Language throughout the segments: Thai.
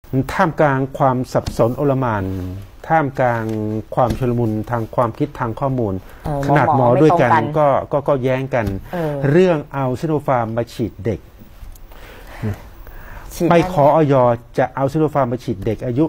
ท่ามกลางความสับสนโอลหม่านท่ามกลางความชุลมุนทางความคิดทางข้อมูลขนาดหมอด้วยกันก็แย้งกันเรื่องเอาซิโนฟาร์มมาฉีดเด็กไปขออยจะเอาซิโนฟาร์มมาฉีดเด็กอายุ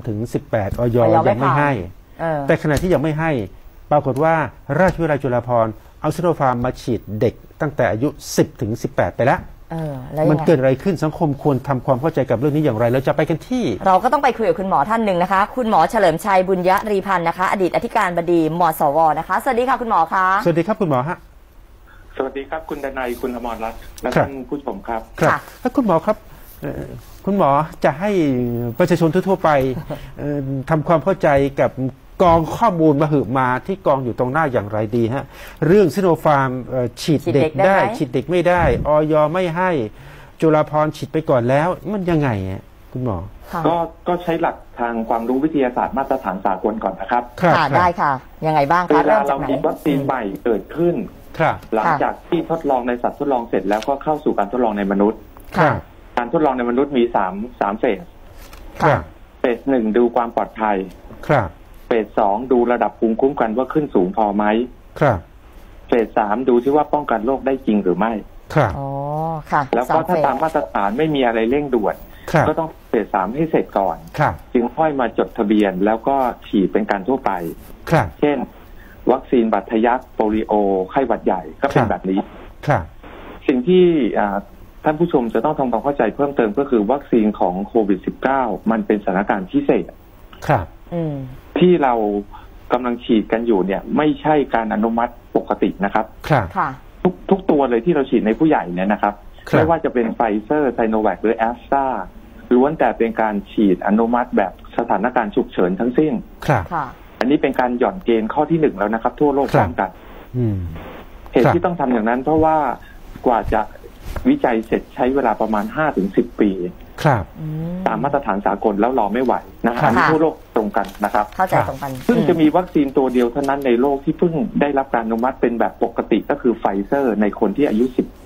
3-18อยยังไม่ให้แต่ขณะที่ยังไม่ให้ปรากฏว่าราชวิทยาลัยจุฬาภรณ์เอาซิโนฟาร์มมาฉีดเด็กตั้งแต่อายุ10-18ไปแล้วมันเกิดอะไรขึ้นสังคมควรทำความเข้าใจกับเรื่องนี้อย่างไรแล้วจะไปกันที่เราก็ต้องไปคุยกับคุณหมอท่านหนึ่งนะคะคุณหมอเฉลิมชัยบุญยรีพันธ์นะคะอดีตอธิการบดีมสวนะคะสวัสดีค่ะคุณหมอคะสวัสดีครับคุณหมอฮะสวัสดีครับคุณดนัยคุณอมรรัตน์และท่านผู้ชมครับครับแล้วคุณหมอครับคุณหมอจะให้ประชาชนทั่วไปทำความเข้าใจกับกองข้อมูลมาที่กองอยู่ตรงหน้าอย่างไรดีฮะเรื่องซิโนฟาร์มฉีดเด็กได้ฉีดเด็กไม่ได้อยไม่ให้จุฬาภรณ์ฉีดไปก่อนแล้วมันยังไงคุณหมอก็ใช้หลักทางความรู้วิทยาศาสตร์มาตรฐานสากลก่อนนะครับค่ะได้ค่ะยังไงบ้างคะเวลาเรามีวัคซีนใหม่เกิดขึ้นหลังจากที่ทดลองในสัตว์ทดลองเสร็จแล้วก็เข้าสู่การทดลองในมนุษย์การทดลองในมนุษย์มี3เฟสเฟส 1ดูความปลอดภัยเฟส 2ดูระดับภูมิคุ้มกันว่าขึ้นสูงพอไหมเฟส 3ดูที่ว่าป้องกันโรคได้จริงหรือไม่แล้วก็ถ้าตามมาตรฐานไม่มีอะไรเร่งด่วนก็ต้องเฟส 3ให้เสร็จก่อนจึงค่อยมาจดทะเบียนแล้วก็ฉีดเป็นการทั่วไปเช่นวัคซีนบาดทะยักโปลิโอไข้หวัดใหญ่ก็เป็นแบบนี้สิ่งที่ท่านผู้ชมจะต้องทำความเข้าใจเพิ่มเติมก็คือวัคซีนของโควิด -19 มันเป็นสถานการณ์พิเศษที่เรากำลังฉีดกันอยู่เนี่ยไม่ใช่การอนุมัติปกตินะครับทุกตัวเลยที่เราฉีดในผู้ใหญ่เนี่ยนะครับไม่ว่าจะเป็นไฟเซอร์ไซโนแวคหรือแอสตราล้วนแต่เป็นการฉีดอนุมัติแบบสถานการณ์ฉุกเฉินทั้งสิ้นอันนี้เป็นการหย่อนเกณฑ์ข้อที่1แล้วนะครับทั่วโลกพร้อมกันเหตุที่ต้องทำอย่างนั้นเพราะว่ากว่าจะวิจัยเสร็จใช้เวลาประมาณ 5-10 ปีตามมาตรฐานสากลแล้วรอไม่ไหวนะอันนี้ทั่วโลกตรงกันนะครับเข้าใจตรงกันซึ่งจะมีวัคซีนตัวเดียวเท่านั้นในโลกที่เพิ่งได้รับการอนุมัติเป็นแบบปกติก็คือไฟเซอร์ในคนที่อายุ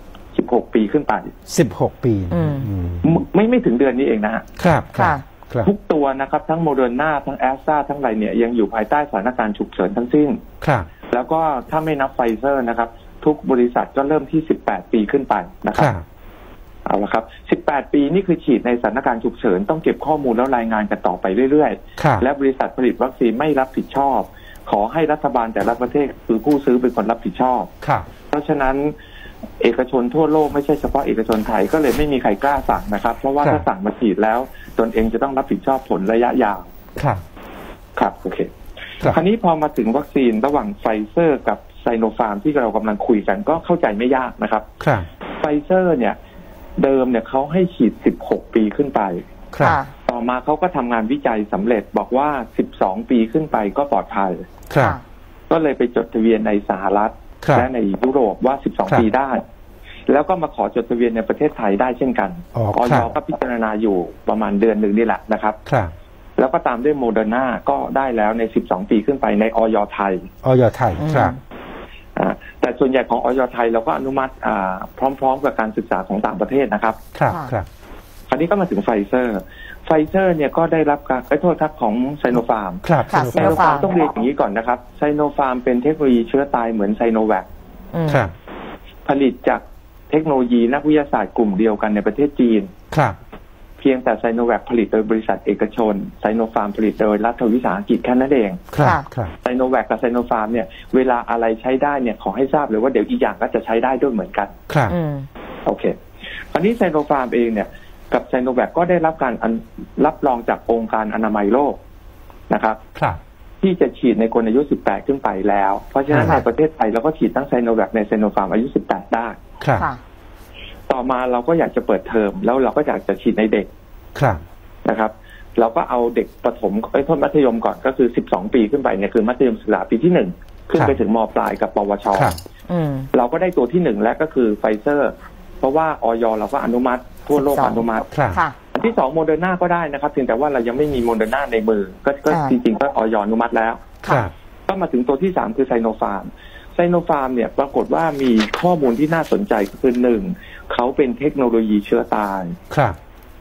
16 ปีขึ้นไป 16 ปีไม่ถึงเดือนนี้เองนะฮะทุกตัวนะครับทั้งโมเดอร์นาทั้งแอสตราทั้งไรเนี่ยยังอยู่ภายใต้สถานการณ์ฉุกเฉินทั้งสิ้นแล้วก็ถ้าไม่นับไฟเซอร์นะครับทุกบริษัทก็เริ่มที่18 ปีขึ้นไปนะครับเอาละครับ18 ปีนี่คือฉีดในสถานการณ์ฉุกเฉินต้องเก็บข้อมูลแล้วรายงานกันต่อไปเรื่อยๆและบริษัทผลิตวัคซีนไม่รับผิดชอบขอให้รัฐบาลแต่ละประเทศคือผู้ซื้อเป็นคนรับผิดชอบเพราะฉะนั้นเอกชนทั่วโลกไม่ใช่เฉพาะเอกชนไทยก็เลยไม่มีใครกล้าสั่งนะครับเพราะว่าถ้าสั่งมาฉีดแล้วตนเองจะต้องรับผิดชอบผลระยะยาวครับโอเคคราวนี้พอมาถึงวัคซีนระหว่างไฟเซอร์กับไซโนฟาร์มที่เรากำลังคุยกันก็เข้าใจไม่ยากนะครับไฟเซอร์เนี่ยเดิมเนี่ยเขาให้ฉีด16 ปีขึ้นไปต่อมาเขาก็ทำงานวิจัยสำเร็จบอกว่า12 ปีขึ้นไปก็ปลอดภัยก็เลยไปจดทะเบียนในสหรัฐและในยุโรปว่า12 ปีได้แล้วก็มาขอจดทะเบียนในประเทศไทยได้เช่นกันอย.ก็พิจารณาอยู่ประมาณเดือนหนึ่งนี่แหละนะครับแล้วก็ตามด้วยโมเดอร์นาก็ได้แล้วใน12 ปีขึ้นไปในอย.ไทยครับแต่ส่วนใหญ่ของอย.ไทยเราก็อนุมัติพร้อมๆกับการศึกษาของต่างประเทศนะครับคราวนี้ก็มาถึงไฟเซอร์เนี่ยก็ได้รับการโทษทักของไซโนฟาร์มไซโนฟาร์มต้องเรียนอย่างนี้ก่อนนะครับไซโนฟาร์มเป็นเทคโนโลยีเชื้อตายเหมือนไซโนแวคผลิตจากเทคโนโลยีนักวิทยาศาสตร์กลุ่มเดียวกันในประเทศจีนเพียงแต่ไซโนแวคผลิตโดยบริษัทเอกชนไซโนฟาร์มผลิตโดยรัฐวิสาหกิจแค่นั้นเองไซโนแวคกับไซโนฟาร์มเนี่ยเวลาอะไรใช้ได้เนี่ยขอให้ทราบเลยว่าเดี๋ยวอีกอย่างก็จะใช้ได้ด้วยเหมือนกันโอเคคราวนี้ไซโนฟาร์มเองเนี่ยกับไซโนแวคก็ได้รับการรับรองจากองค์การอนามัยโลกนะครับที่จะฉีดในคนอายุ18ขึ้นไปแล้วเพราะฉะนั้นในประเทศไทยเราก็ฉีดทั้งไซโนแวคในไซโนฟาร์มอายุ18ได้ต่อมาเราก็อยากจะเปิดเทอมแล้วเราก็อยากจะฉีดในเด็กนะครับเราก็เอาเด็กประถมต้นมัธยมก่อนก็คือ12 ปีขึ้นไปเนี่ยคือมัธยมศึกษาปีที่1ขึ้นไปถึงม.ปลายกับปวชเราก็ได้ตัวที่1และก็คือไฟเซอร์เพราะว่าอย.เราก็อนุมัติทั่วโลกอนุมัติอันที่2โมเดอร์นาก็ได้นะครับเพียงแต่ว่าเรายังไม่มีโมเดอร์นาในมือก็จริงๆก็อย.อนุมัติแล้วก็มาถึงตัวที่3คือไซโนฟาร์มเนี่ยปรากฏว่ามีข้อมูลที่น่าสนใจคือ1เขาเป็นเทคโนโลยีเชื้อตาย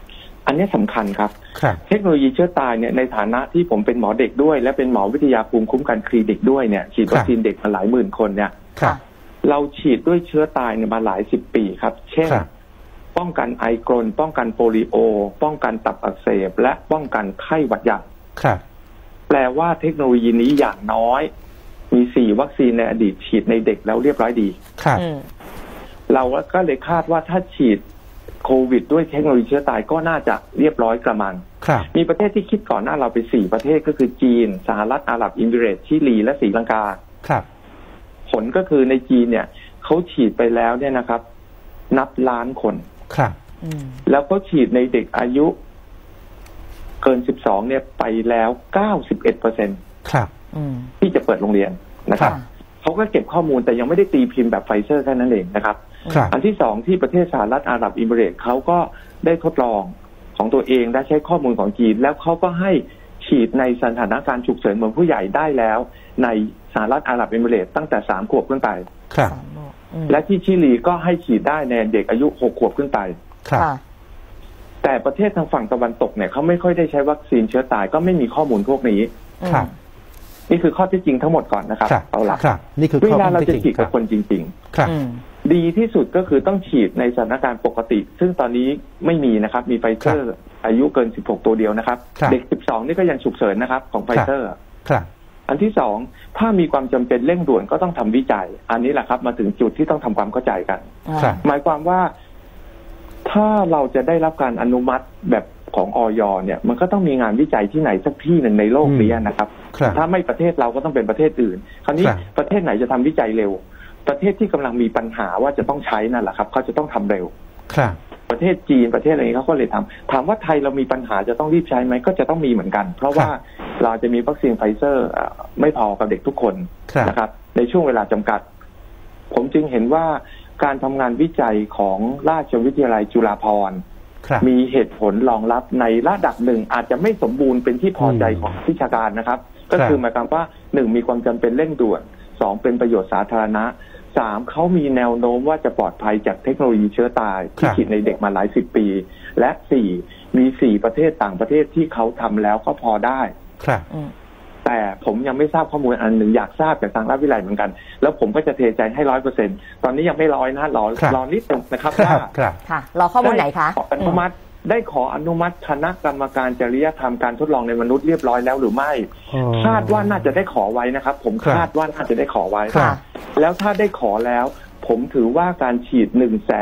อันนี้สำคัญครับเทคโนโลยีเชื้อตายเนี่ยในฐานะที่ผมเป็นหมอเด็กด้วยและเป็นหมอวิทยาภูมิคุ้มกันคลินิกด้วยเนี่ยฉีดวัคซีนเด็กมาหลายหมื่นคนเนี่ยเราฉีดด้วยเชื้อตายเนี่ยมาหลายสิบปีครับเช่นป้องกันไอกรนป้องกันโปลิโอป้องกันตับอักเสบและป้องกันไข้หวัดใหญ่แปลว่าเทคโนโลยีนี้อย่างน้อยมี4วัคซีนในอดีตฉีดในเด็กแล้วเรียบร้อยดีเราก็เลยคาดว่าถ้าฉีดโควิดด้วยเทคโนโลยีเชื้อตายก็น่าจะเรียบร้อยกระมังมีประเทศที่คิดก่อนหน้าเราไป4ประเทศก็คือจีนสหรัฐอาหรับเอมิเรตส์ชิลีและศรีลังกาผลก็คือในจีนเนี่ยเขาฉีดไปแล้วเนี่ยนะครับนับล้านคนแล้วก็ฉีดในเด็กอายุเกิน12เนี่ยไปแล้ว 91% ที่จะเปิดโรงเรียนนะครับเขาก็เก็บข้อมูลแต่ยังไม่ได้ตีพิมพ์แบบไฟเซอร์แค่นั้นเองนะครับอันที่2ที่ประเทศสหรัฐอาหรับเอมิเรตส์เขาก็ได้ทดลองของตัวเองได้ใช้ข้อมูลของจีนแล้วเขาก็ให้ฉีดในสถานการณ์ฉุกเฉินเหมือนผู้ใหญ่ได้แล้วในสหรัฐอาหรับเอมิเรตส์ตั้งแต่3 ขวบขึ้นไปและที่ชิลีก็ให้ฉีดได้ในเด็กอายุ6 ขวบขึ้นไปแต่ประเทศทางฝั่งตะวันตกเนี่ยเขาไม่ค่อยได้ใช้วัคซีนเชื้อตายก็ไม่มีข้อมูลพวกนี้นี่คือข้อเท็จจริงทั้งหมดก่อนนะครับเอาละนี่คือเวลาเราจะฉีดกับคนจริงๆดีที่สุดก็คือต้องฉีดในสถานการณ์ปกติซึ่งตอนนี้ไม่มีนะครับมีไฟเซอร์อายุเกิน16ตัวเดียวนะครับเด็ก12นี่ก็ยังฉุกเฉินนะครับของไฟเซอร์อันที่2ถ้ามีความจำเป็นเร่งด่วนก็ต้องทำวิจัยอันนี้แหละครับมาถึงจุดที่ต้องทำความเข้าใจกันหมายความว่าถ้าเราจะได้รับการอนุมัติแบบของอย.เนี่ยมันก็ต้องมีงานวิจัยที่ไหนสักที่หนึ่งในโลกนี้นะครับถ้าไม่ประเทศเราก็ต้องเป็นประเทศอื่นคราวนี้ประเทศไหนจะทำวิจัยเร็วประเทศที่กำลังมีปัญหาว่าจะต้องใช้นั่นแหละครับเขาจะต้องทำเร็วประเทศจีนประเทศอะไรนี้เขาก็เลยทำถามว่าไทยเรามีปัญหาจะต้องรีบใช้ไหมก็จะต้องมีเหมือนกันเพราะว่าเราจะมีวัคซีนไฟเซอร์ไม่พอกับเด็กทุกคนนะครับในช่วงเวลาจำกัดผมจึงเห็นว่าการทำงานวิจัยของราชวิทยาลัยจุฬาภรณ์มีเหตุผลรองรับในระดับหนึ่งอาจจะไม่สมบูรณ์เป็นที่พอใจของวิชาการนะครับก็คือหมายความว่า1มีความจำเป็นเร่งด่วน2เป็นประโยชน์สาธารณะ3เขามีแนวโน้มว่าจะปลอดภัยจากเทคโนโลยีเชื้อตายที่ฉีดในเด็กมาหลาย10 ปีและ4มี4ประเทศต่างประเทศที่เขาทำแล้วก็พอได้แต่ผมยังไม่ทราบข้อมูลอันหนึ่งอยากทราบจากทางราชวิทยาลัยเหมือนกันแล้วผมก็จะเทใจให้ 100% ตอนนี้ยังไม่ร้อยนะรอนิดนึงนะครับว่ารอข้อมูลไหนคะอนุมัติได้ขออนุมัติคณะกรรมการจริยธรรมการทดลองในมนุษย์เรียบร้อยแล้วหรือไม่คาดว่าน่าจะได้ขอไว้นะครับผมคาดว่าน่าจะได้ขอไว้แล้วถ้าได้ขอแล้วผมถือว่าการฉีด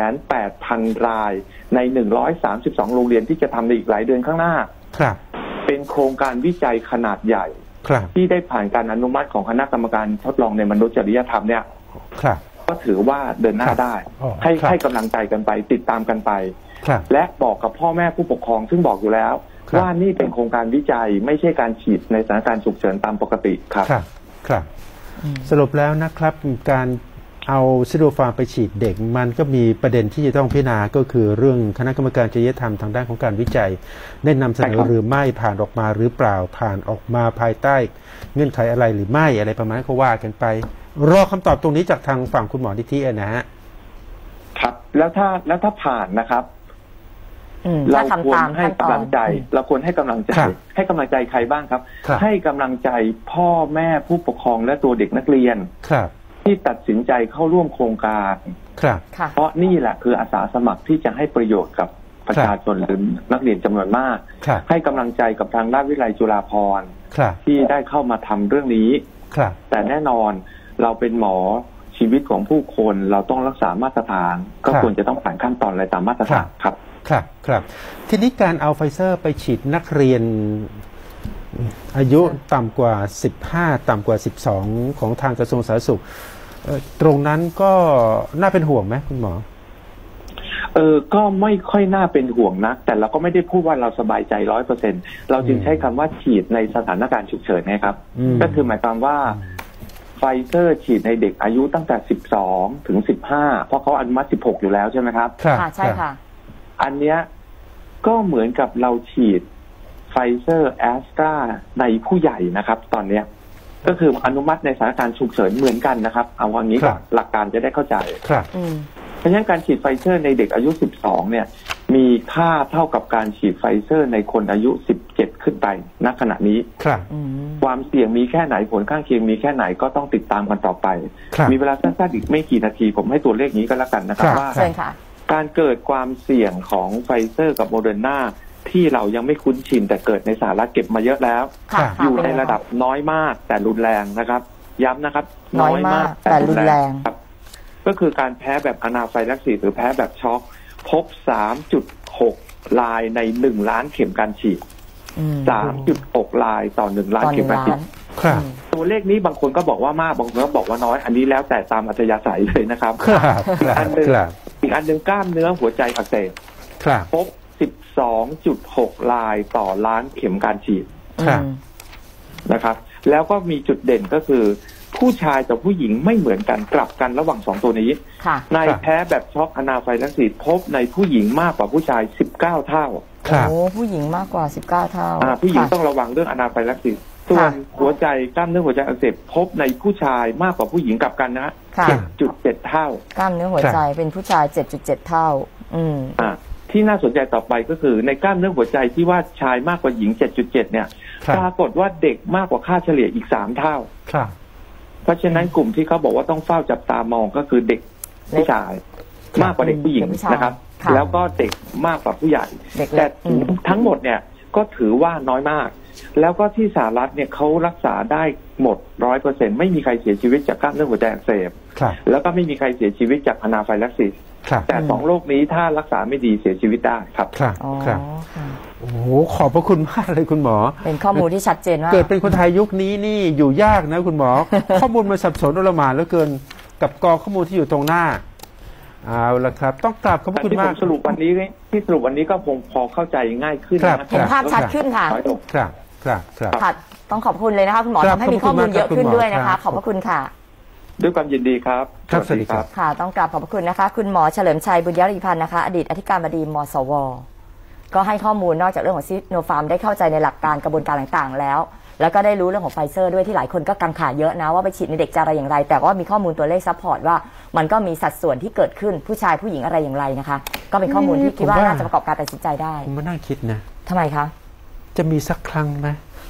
180,000 รายใน132โรงเรียนที่จะทำในอีกหลายเดือนข้างหน้าเป็นโครงการวิจัยขนาดใหญ่ที่ได้ผ่านการอนุมัติของคณะกรรมการทดลองในมนุษย์จริยธรรมเนี่ยก็ถือว่าเดินหน้าได้ให้กำลังใจกันไปติดตามกันไปและบอกกับพ่อแม่ผู้ปกครองซึ่งบอกอยู่แล้วว่านี่เป็นโครงการวิจัยไม่ใช่การฉีดในสถานการณ์ฉุกเฉินตามปกติครับสรุปแล้วนะครับการเอาซิโนฟาร์มไปฉีดเด็กมันก็มีประเด็นที่จะต้องพิจารณาก็คือเรื่องคณะกรรมการจริยธรรมทางด้านของการวิจัยได้นำเสนอหรือไม่ผ่านออกมาหรือเปล่าผ่านออกมาภายใต้เงื่อนไขอะไรหรือไม่อะไรประมาณนั้นก็ว่ากันไปรอคำตอบตรงนี้จากทางฝั่งคุณหมอนิธินะฮะครับแล้วถ้าผ่านนะครับเราควรให้กำลังใจให้กำลังใจใครบ้างครับให้กำลังใจพ่อแม่ผู้ปกครองและตัวเด็กนักเรียนที่ตัดสินใจเข้าร่วมโครงการเพราะนี่แหละคืออาสาสมัครที่จะให้ประโยชน์กับประชาชนหรือนักเรียนจำนวนมากให้กำลังใจกับทางราชวิทยาลัยจุฬาภรณ์ที่ได้เข้ามาทำเรื่องนี้แต่แน่นอนเราเป็นหมอชีวิตของผู้คนเราต้องรักษามาตรฐานก็ควรจะต้องผ่านขั้นตอนอะไรตามมาตรฐานครับทีนี้การเอาไฟเซอร์ไปฉีดนักเรียนอายุต่ำกว่า15ต่ำกว่า12ของทางกระทรวงสาธารณสุขตรงนั้นก็น่าเป็นห่วงไหมคุณหมอก็ไม่ค่อยน่าเป็นห่วงนักแต่เราก็ไม่ได้พูดว่าเราสบายใจ 100% เราจึงใช้คำว่าฉีดในสถานการณ์ฉุกเฉินนะครับก็คือหมายความว่าไฟเซอร์ฉีดในเด็กอายุตั้งแต่12ถึง15เพราะเขาอนุมัติ16อยู่แล้วใช่ไหมครับใช่ค่ะอันเนี้ยก็เหมือนกับเราฉีดไฟเซอร์แอสตราในผู้ใหญ่นะครับตอนเนี้ยก็คืออนุมัติในสถานการณ์ฉุกเฉินเหมือนกันนะครับเอาอย่างนี้ก่อนหลักการจะได้เข้าใจเพราะฉะนั้นการฉีดไฟเซอร์ในเด็กอายุ12เนี่ยมีค่าเท่ากับการฉีดไฟเซอร์ในคนอายุ17ขึ้นไปณขณะนี้ครับความเสี่ยงมีแค่ไหนผลข้างเคียงมีแค่ไหนก็ต้องติดตามกันต่อไปมีเวลาสั้นๆอีกไม่กี่นาทีผมให้ตัวเลขนี้ก็แล้วกันนะครับว่าการเกิดความเสี่ยงของไฟเซอร์กับโมเดอร์นาที่เรายังไม่คุ้นชินแต่เกิดในสหรัฐเก็บมาเยอะแล้วอยู่ในระดับน้อยมากแต่รุนแรงนะครับย้ำนะครับน้อยมากแต่รุนแรงครับก็คือการแพ้แบบอนาไฟลักซิสหรือแพ้แบบช็อกพบ 3.6 รายใน1ล้านเข็มการฉีด 3.6 รายต่อ1ล้านเข็มการฉีดตัวเลขนี้บางคนก็บอกว่ามากบางคนก็บอกว่าน้อยอันนี้แล้วแต่ตามอัธยาศัยเลยนะครับอีกอันหนึ่งกล้ามเนื้อหัวใจอักเสบพบ 12.6 รายต่อล้านเข็มการฉีดนะครับแล้วก็มีจุดเด่นก็คือผู้ชายกับผู้หญิงไม่เหมือนกันกลับกันระหว่าง2ตัวนี้ในแพ้แบบช็อกอนาไฟลักซิสพบในผู้หญิงมากกว่าผู้ชาย19เท่าโอ้ผู้หญิงมากกว่า19เท่าผู้หญิงต้องระวังเรื่องอนาไฟลักซิสส่วนหัวใจกล้ามเนื้อหัวใจอักเสบพบในผู้ชายมากกว่าผู้หญิงกลับกันนะ 7.7 เท่ากล้ามเนื้อหัวใจเป็นผู้ชาย 7.7 เท่าที่น่าสนใจต่อไปก็คือในกล้ามเนื้อหัวใจที่ว่าชายมากกว่าหญิง 7.7 เนี่ยปรากฏว่าเด็กมากกว่าค่าเฉลี่ยอีก3เท่าเพราะฉะนั้นกลุ่มที่เขาบอกว่าต้องเฝ้าจับตามองก็คือเด็กผู้ชายมากกว่าเด็กผู้หญิงนะครับแล้วก็เด็กมากกว่าผู้ใหญ่แต่ทั้งหมดเนี่ยก็ถือว่าน้อยมากแล้วก็ที่สหรัฐเนี่ยเขารักษาได้หมด 100% ไม่มีใครเสียชีวิตจากกล้ามเนื้อหัวใจอักเสบแล้วก็ไม่มีใครเสียชีวิตจากอนาไฟลักซิสแต่2โรคนี้ถ้ารักษาไม่ดีเสียชีวิตได้ครับครับโอ้โหขอบพระคุณมากเลยคุณหมอเป็นข้อมูลที่ชัดเจนว่าเกิดเป็นคนไทยยุคนี้นี่อยู่ยากนะคุณหมอ ข้อมูลมันสับสนโอลหม่านเหลือเกินกับกองข้อมูลที่อยู่ตรงหน้าเอาละครับต้องกราบขอบพระคุณมากสรุปวันนี้ก็คงพอเข้าใจง่ายขึ้นนะเห็นภาพชัดขึ้นค่ะครับต้องขอบคุณเลยนะคะคุณหมอทำให้มีข้อมูลเยอะขึ้นด้วยนะคะขอบพระคุณค่ะด้วยความยินดีครับสวัสดีครับค่ะต้องกราบขอบพระคุณนะคะคุณหมอเฉลิมชัยบุญยริพันธ์นะคะอดีตอธิการบดีมสว.ก็ให้ข้อมูลนอกจากเรื่องของซิโนฟาร์มได้เข้าใจในหลักการกระบวนการต่างๆแล้วก็ได้รู้เรื่องของไฟเซอร์ด้วยที่หลายคนก็กังขาเยอะนะว่าไปฉีดในเด็กจะอะไรอย่างไรแต่ว่ามีข้อมูลตัวเลขซัพพอร์ตว่ามันก็มีสัดส่วนที่เกิดขึ้นผู้ชายผู้หญิงอะไรอย่างไรนะคะก็เป็นข้อมูลที่คิดว่าน่าจะประกอบการตัดสินใจได้ผมมานั่งคิดนะทำไมคะจะมีสักครั้งไหม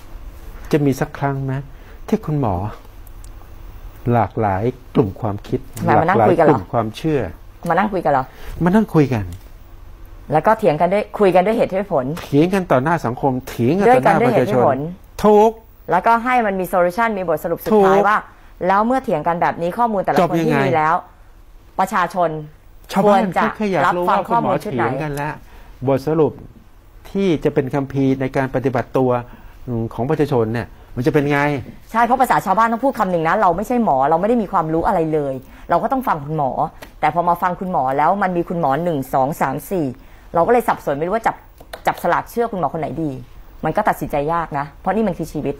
ที่คุณหมอหลากหลายกลุ่มความคิดหลากหลายกลุ่มความเชื่อมานั่งคุยกันเหรอมานั่งคุยกันแล้วก็เถียงกันด้วยคุยกันด้วยเหตุด้วยผลเถียงกันต่อหน้าสังคมเถียงกันต่อหน้าประชาชนทุกแล้วก็ให้มันมีโซลูชันมีบทสรุปสุดท้ายว่าแล้วเมื่อเถียงกันแบบนี้ข้อมูลแต่ละคนที่มีแล้วประชาชนควรจะรับฟังข้อมูลชุดไหนกันแล้วบทสรุปที่จะเป็นคัมภีร์ในการปฏิบัติตัวของประชาชนเนี่ยมันจะเป็นไงใช่เพราะภาษาชาวบ้านต้องพูดคำหนึ่งนะเราไม่ใช่หมอเราไม่ได้มีความรู้อะไรเลยเราก็ต้องฟังคุณหมอแต่พอมาฟังคุณหมอแล้วมันมีคุณหมอ1 2 3 4เราก็เลยสับสนไม่รู้ว่าจับสลากเชื่อคุณหมอคนไหนดีมันก็ตัดสินใจยากนะเพราะนี่มันคือชีวิต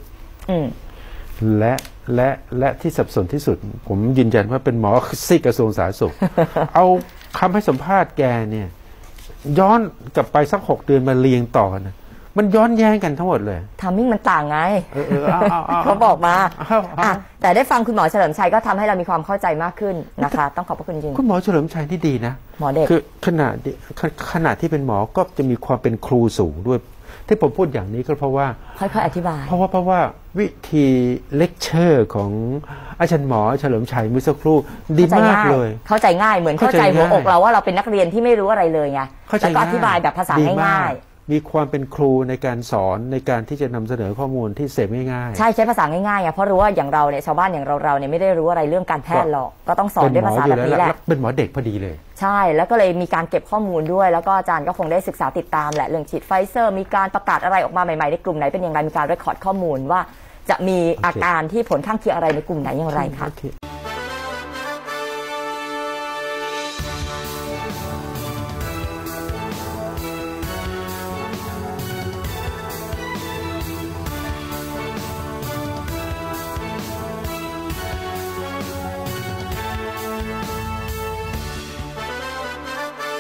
และที่สับสนที่สุดผมยืนยันว่าเป็นหมอซีกระทรวงสาธารณสุข เอาคำให้สัมภาษณ์แกเนี่ยย้อนกลับไปสัก6 เดือนมาเรียงต่อนะมันย้อนแย้งกันทั้งหมดเลยทามมิ่งมันต่างไงเขาบอกมาแต่ได้ฟังคุณหมอเฉลิมชัยก็ทำให้เรามีความเข้าใจมากขึ้นนะคะต้องขอบพระคุณจริงคุณหมอเฉลิมชัยที่ดีนะหมอเด็กคือขณะที่เป็นหมอก็จะมีความเป็นครูสูงด้วยที่ผมพูดอย่างนี้ก็เพราะว่าค่อยๆอธิบายเพราะว่าวิธีเลคเชอร์ของอาจารย์หมอเฉลิมชัยเมื่อสักครู่ดีมากเลยเข้าใจง่ายเหมือนเข้าใจหัวอกเราว่าเราเป็นนักเรียนที่ไม่รู้อะไรเลยไงแล้วก็อธิบายแบบภาษาง่ายมีความเป็นครูในการสอนในการที่จะนำเสนอข้อมูลที่เสพง่ายๆใช้ภาษาง่ายๆเพราะรู้ว่าอย่างเราเนี่ยชาวบ้านอย่างเราเนี่ยไม่ได้รู้อะไรเรื่องการแพทย์หรอกก็ต้องสอนด้วยภาษาแบบนี้แหละเป็นหมอเด็กพอดีเลยใช่แล้วก็เลยมีการเก็บข้อมูลด้วยแล้วก็อาจารย์ก็คงได้ศึกษาติดตามแหละเรื่องฉีดไฟเซอร์มีการประกาศอะไรออกมาใหม่ๆในกลุ่มไหนเป็นอย่างไรมีการเรคคอร์ดข้อมูลว่าจะมีอาการที่ผลข้างเคียงอะไรในกลุ่มไหนอย่างไรค่ะ